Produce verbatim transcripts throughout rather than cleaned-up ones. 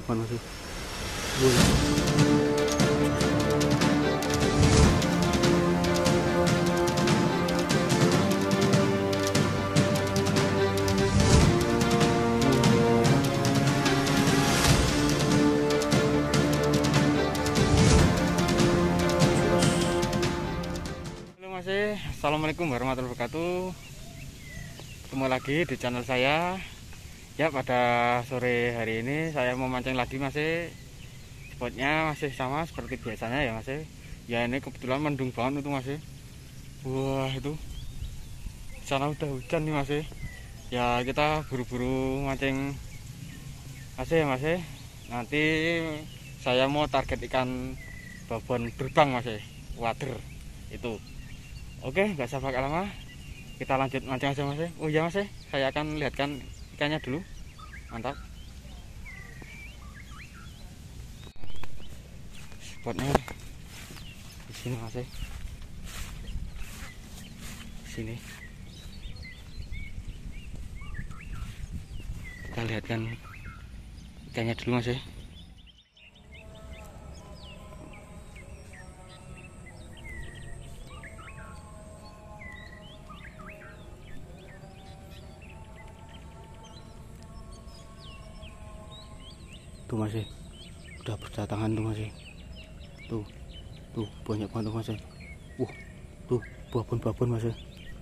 banyak banget masih. Boleh. Assalamualaikum warahmatullahi wabarakatuh. Ketemu lagi di channel saya. Ya, pada sore hari ini saya mau mancing lagi masih. Spotnya masih sama seperti biasanya ya masih. Ya ini kebetulan mendung banget itu masih. Wah itu sana udah hujan nih masih. Ya kita buru-buru mancing masih ya masih. Nanti saya mau target ikan babon berbang masih. Wader itu. Oke, nggak usah pakai lama, kita lanjut mancing aja mas. Oh iya mas, saya akan lihatkan ikannya dulu. Mantap. Spotnya di sini mas. Di sini. Kita lihatkan ikannya dulu mas. Tuh masih udah berdatangan tuh masih. Tuh tuh banyak banget tuh masih. Uh tuh babon-babon masih.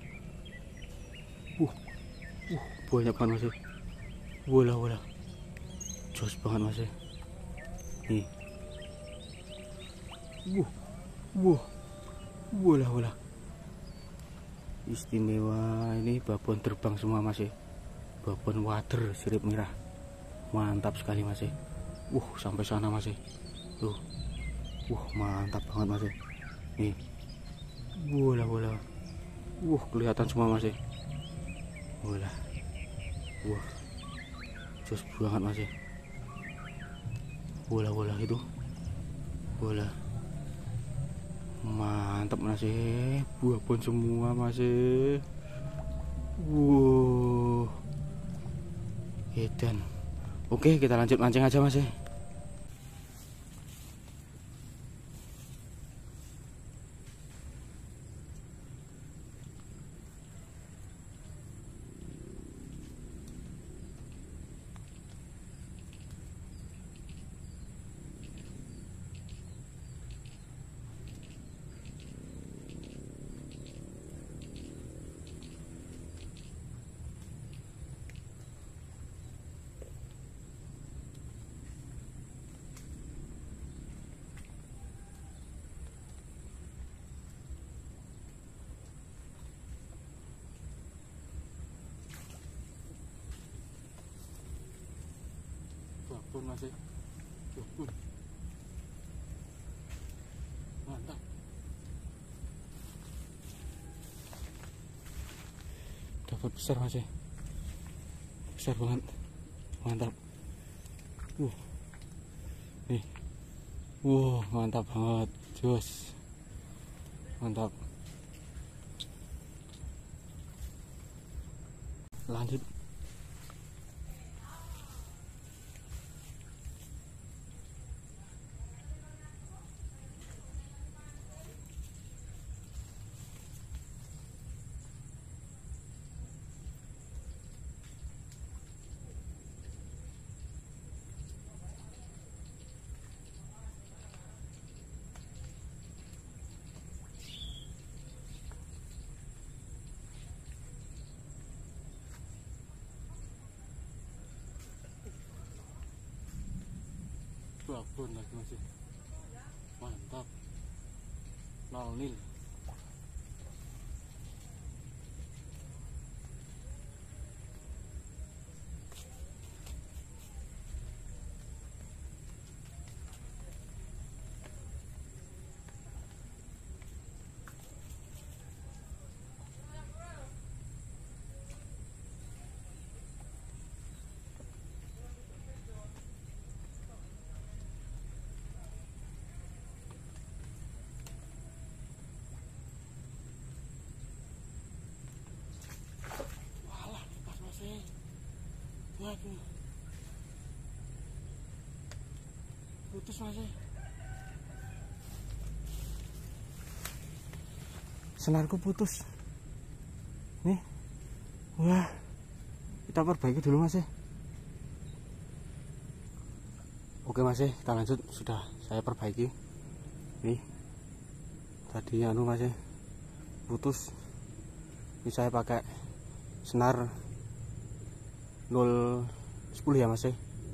Uh uh banyak banget masih. Wala wala jos banget masih. Nih uh uh wala wala istimewa. Ini babon terbang semua masih. Babon wader sirip merah, mantap sekali masih. Uh sampai sana masih. Tuh uh mantap banget masih. Nih bola bola uh kelihatan semua masih. Bola wah jos banget masih. Bola bola itu bola mantap masih. Babon semua masih. Wow edan. Oke kita lanjut mancing aja masih. Babon masih. Babon mantap. Dapat besar masih. Besar banget. Mantap. Uh. Nih. Wow, mantap banget. Jos. Mantap. Lanjut. Babon lagi masih. Mantap. Nol nil. putus masih. Senarku putus. Nih. Wah. Kita perbaiki dulu Mas. Oke Mas, kita lanjut. Sudah saya perbaiki. Nih. Tadi anu Mas, putus. Ini saya pakai senar nol sepuluh ya Mas.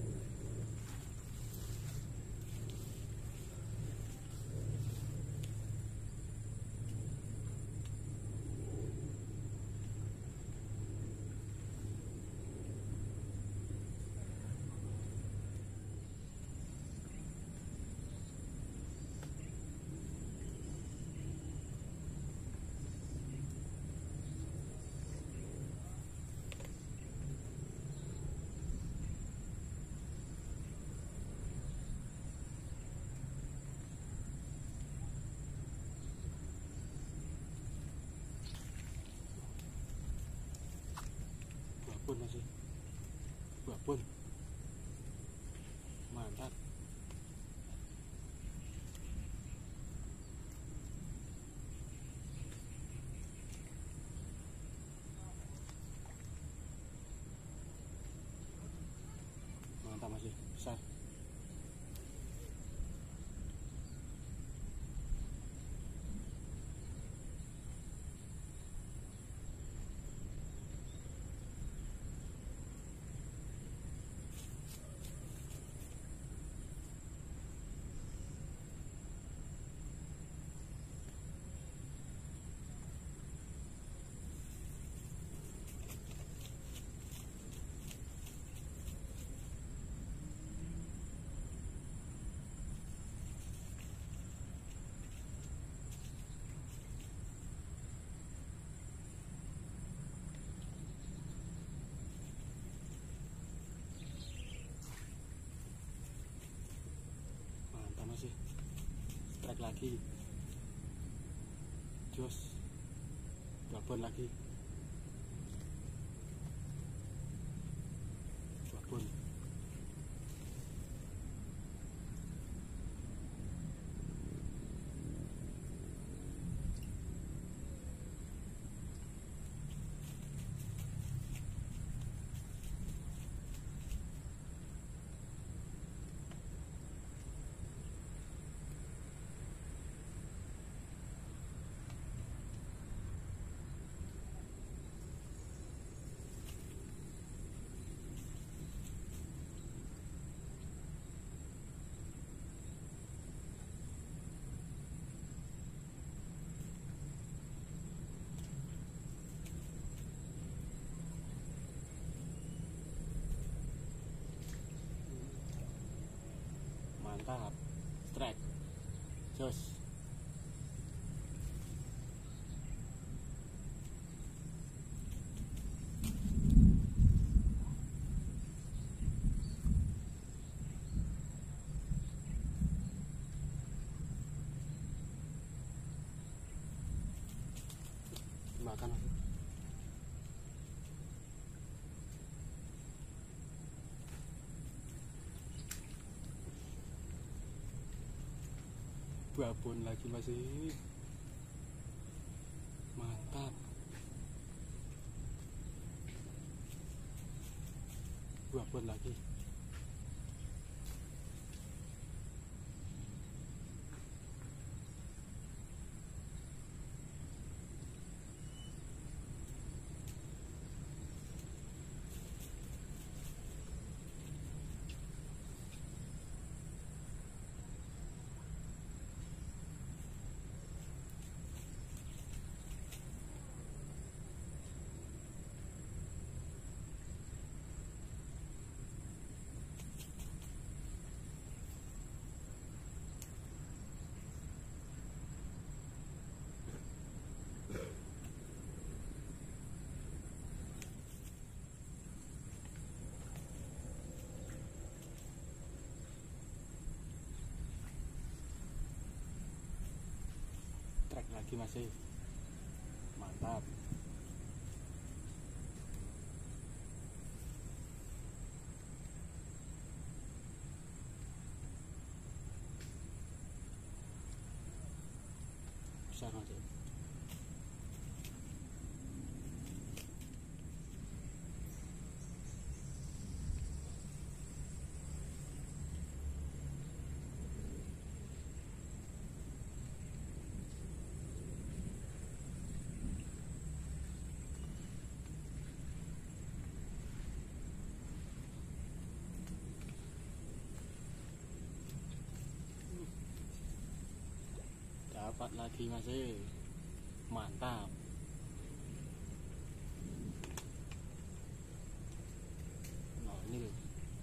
Pun masih babon mantap. Mantap masih besar. Masih strike lagi, jos babon lagi, babon. Mantap, strike, jos. Makan aku. Babon lagi masih mantap. Babon lagi. Trek lagi masih mantap. besar Mas. Dapat lagi masih mantap. Nah ini loh.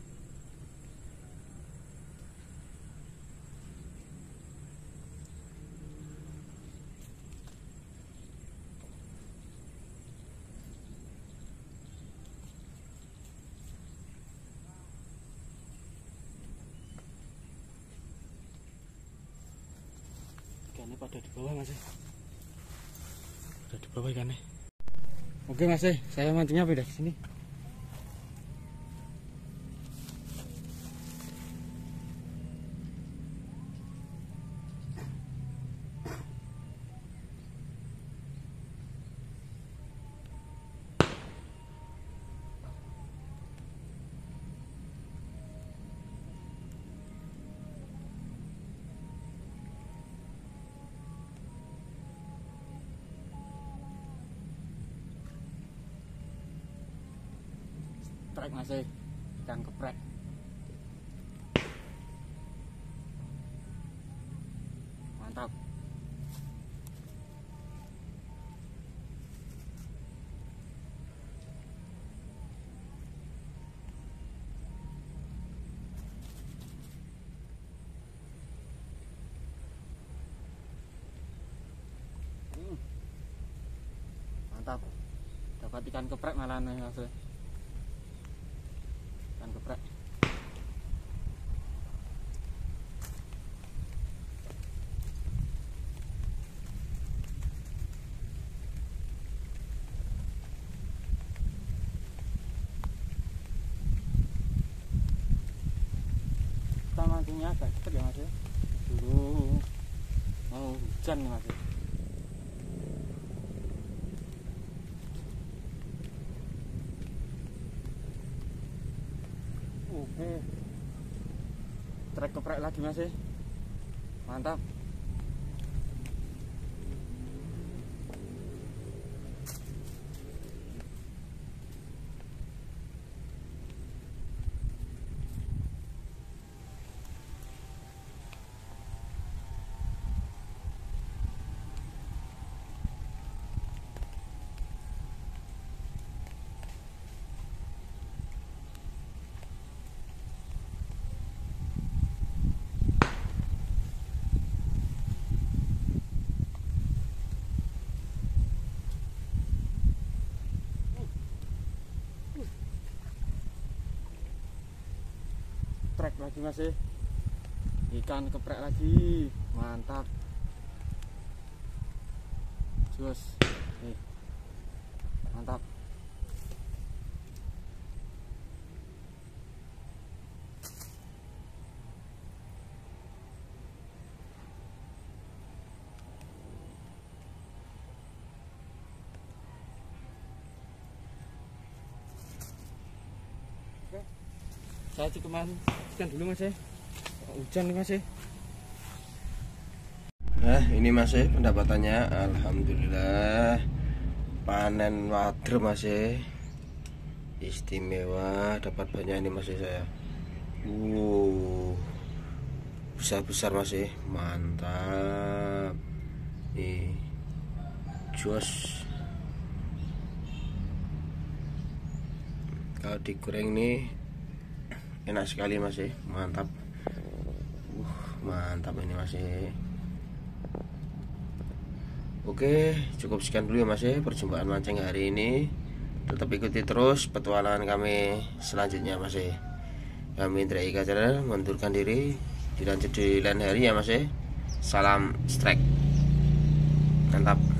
Ikannya pada di bawah Mas. Pada di bawah ikannya. Oke Mas, saya mancingnya beda ke sini. Trek masih ikan geprek. Mantap. Hmm. Mantap. Dapat ikan geprek malah nih Mas. Ikan geprek. Kita mancingnya agak cepet ya Mas. Dulu mau hujan nih Mas. Oke, trek geprek lagi Mas. Mantap. Trek lagi Mas. Ikan geprek lagi. Mantap. Jos. Nih. Mantap. Oke. Saya cukup ikan dulu Mas. Hujan nih Mas. Nah ini Mas pendapatannya, alhamdulillah panen wader Mas, istimewa, dapat banyak ini Mas saya. Wow, besar-besar Mas, mantap. Nih, jos. Kalau digoreng nih enak sekali Mas, mantap. Uh, mantap ini Mas. Oke, cukup sekian dulu ya Mas perjumpaan mancing hari ini. Tetap ikuti terus petualangan kami selanjutnya Mas. Kami Indra Ika Channel mengundurkan diri, dilanjut di lain hari ya Mas. Salam strike. Mantap.